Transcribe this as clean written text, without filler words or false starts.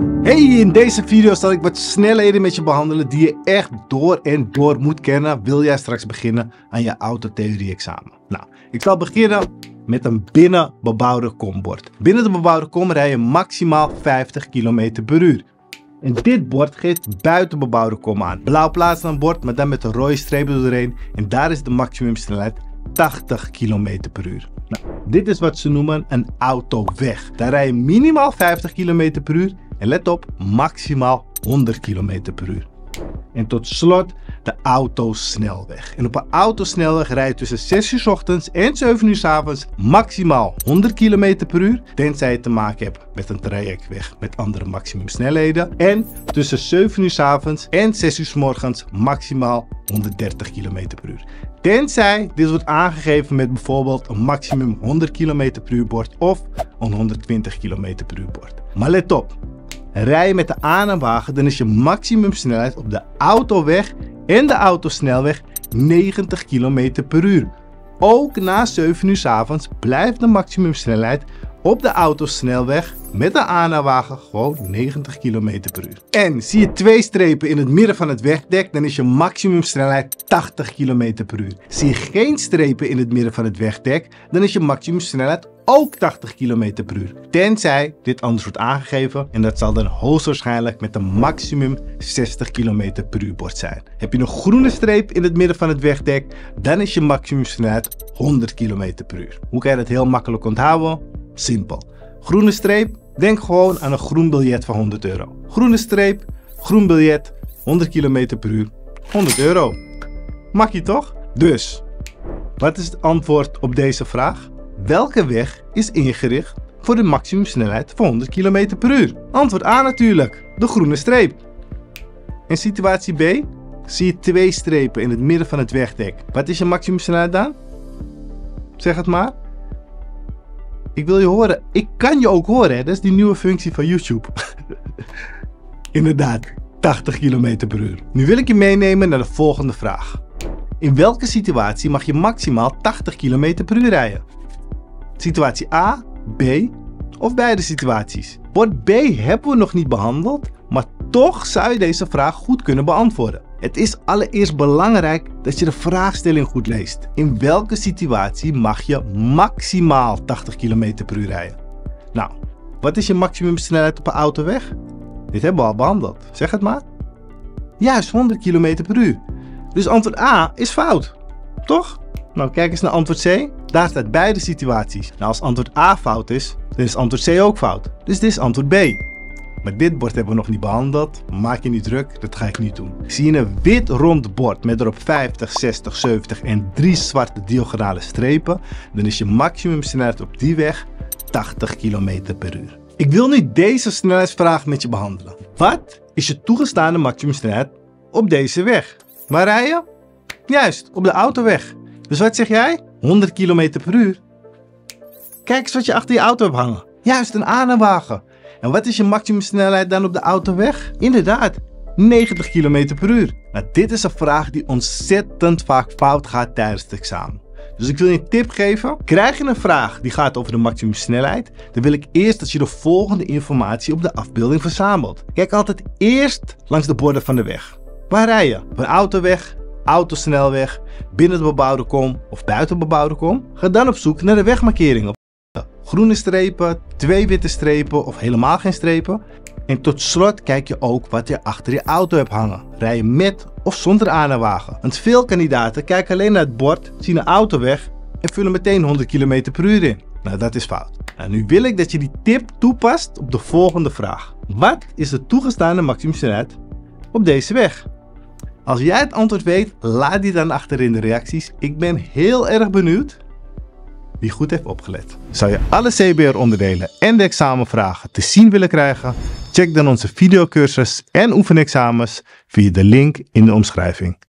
Hey, in deze video zal ik wat snelheden met je behandelen die je echt door en door moet kennen, wil jij straks beginnen aan je autotheorie-examen. Nou, ik zal beginnen met een binnen bebouwde kombord. Binnen de bebouwde kom rij je maximaal 50 km per uur. En dit bord geeft buiten bebouwde kom aan. Blauw plaatst een bord, maar dan met een rode streep doorheen. En daar is de maximumsnelheid 80 km per uur. Nou, dit is wat ze noemen een autoweg. Daar rij je minimaal 50 km per uur. En let op, maximaal 100 km per uur. En tot slot de autosnelweg. En op een autosnelweg rij je tussen 6 uur 's ochtends en 7 uur 's avonds maximaal 100 km per uur. Tenzij je te maken hebt met een trajectweg met andere maximumsnelheden. En tussen 7 uur 's avonds en 6 uur 's morgens maximaal 130 km per uur. Tenzij dit wordt aangegeven met bijvoorbeeld een maximum 100 km per uur bord of een 120 km per uur bord. Maar let op. Rij je met de aanhangwagen, dan is je maximumsnelheid op de autoweg en de autosnelweg 90 km per uur. Ook na 7 uur 's avonds blijft de maximumsnelheid op de autosnelweg met de aanhangwagen gewoon 90 km per uur. En zie je 2 strepen in het midden van het wegdek, dan is je maximumsnelheid 80 km per uur. Zie je geen strepen in het midden van het wegdek, dan is je maximumsnelheid ook 80 km per uur. Tenzij dit anders wordt aangegeven en dat zal dan hoogstwaarschijnlijk met een maximum 60 km per uur bord zijn. Heb je een groene streep in het midden van het wegdek, dan is je maximumsnelheid 100 km per uur. Hoe kan je dat heel makkelijk onthouden? Simpel. Groene streep, denk gewoon aan een groen biljet van 100 euro. Groene streep, groen biljet, 100 km per uur, 100 euro. Makkie toch? Dus, wat is het antwoord op deze vraag? Welke weg is ingericht voor de maximumsnelheid van 100 km per uur? Antwoord A natuurlijk, de groene streep. In situatie B zie je 2 strepen in het midden van het wegdek. Wat is je maximumsnelheid dan? Zeg het maar. Ik wil je horen. Ik kan je ook horen, hè? Dat is die nieuwe functie van YouTube. Inderdaad, 80 km per uur. Nu wil ik je meenemen naar de volgende vraag. In welke situatie mag je maximaal 80 km per uur rijden? Situatie A, B of beide situaties? Bord B hebben we nog niet behandeld, maar toch zou je deze vraag goed kunnen beantwoorden. Het is allereerst belangrijk dat je de vraagstelling goed leest. In welke situatie mag je maximaal 80 km per uur rijden? Nou, wat is je maximumsnelheid op een autoweg? Dit hebben we al behandeld. Zeg het maar. Juist, 100 km per uur. Dus antwoord A is fout. Toch? Nou, kijk eens naar antwoord C. Daar staat beide situaties. Nou, als antwoord A fout is, dan is antwoord C ook fout. Dus dit is antwoord B. Maar dit bord hebben we nog niet behandeld. Maak je niet druk, dat ga ik niet doen. Zie je een wit rond bord met erop 50, 60, 70 en 3 zwarte diagonale strepen, dan is je maximumsnelheid op die weg 80 km per uur. Ik wil nu deze snelheidsvraag met je behandelen. Wat is je toegestane maximumsnelheid op deze weg? Waar rij je? Juist, op de autoweg. Dus wat zeg jij? 100 km per uur. Kijk eens wat je achter je auto hebt hangen. Juist, een aanhangwagen. En wat is je maximumsnelheid dan op de autoweg? Inderdaad, 90 km per uur. Nou, dit is een vraag die ontzettend vaak fout gaat tijdens het examen. Dus ik wil je een tip geven. Krijg je een vraag die gaat over de maximumsnelheid, dan wil ik eerst dat je de volgende informatie op de afbeelding verzamelt. Kijk altijd eerst langs de borden van de weg. Waar rij je? Op een autoweg, autosnelweg, binnen de bebouwde kom of buiten de bebouwde kom? Ga dan op zoek naar de wegmarkeringen. Groene strepen, 2 witte strepen of helemaal geen strepen. En tot slot kijk je ook wat je achter je auto hebt hangen. Rij je met of zonder aanhangwagen? Want veel kandidaten kijken alleen naar het bord, zien een autoweg en vullen meteen 100 km per uur in. Nou, dat is fout. Nou, nu wil ik dat je die tip toepast op de volgende vraag. Wat is de toegestane maximumsnelheid op deze weg? Als jij het antwoord weet, laat die dan achter in de reacties. Ik ben heel erg benieuwd wie goed heeft opgelet. Zou je alle CBR-onderdelen en de examenvragen te zien willen krijgen? Check dan onze videocursus en oefenexamens via de link in de omschrijving.